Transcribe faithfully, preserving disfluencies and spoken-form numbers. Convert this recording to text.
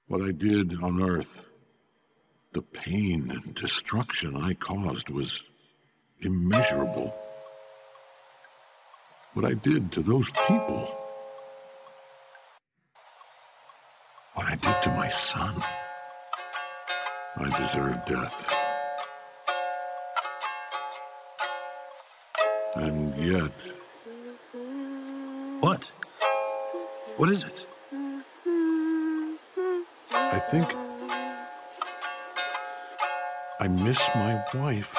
What I did on Earth, the pain and destruction I caused was immeasurable. What I did to those people, what I did to my son, I deserve death. And yet... What? What is it? I think I miss my wife.